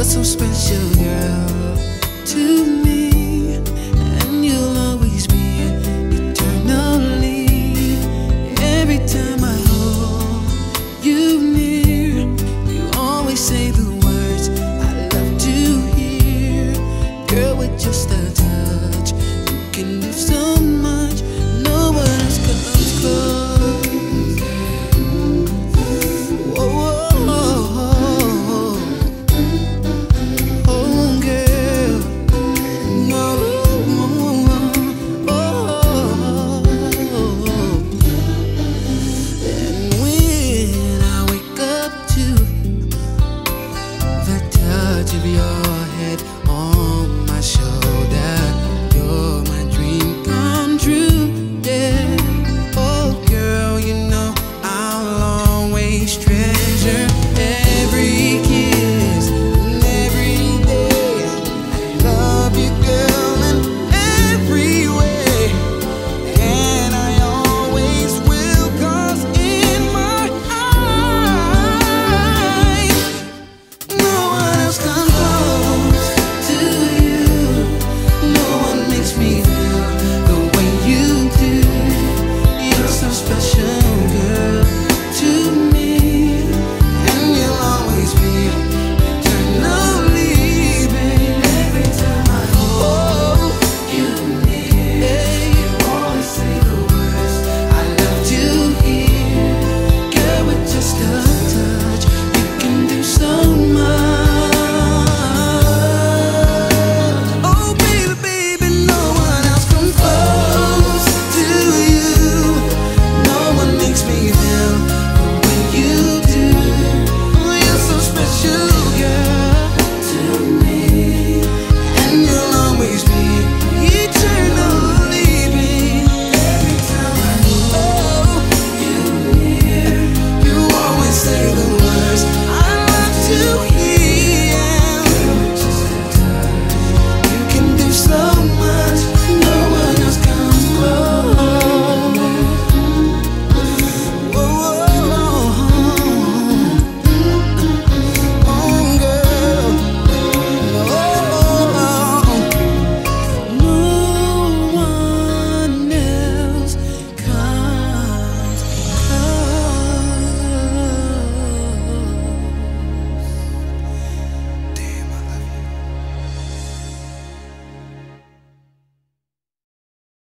so special, girl, to me, and you'll always be eternally. Every time I hold you near, you always say the words I love to hear. Girl, with just a touch, you can do so much. No one else comes close. Of your head on my shoulder,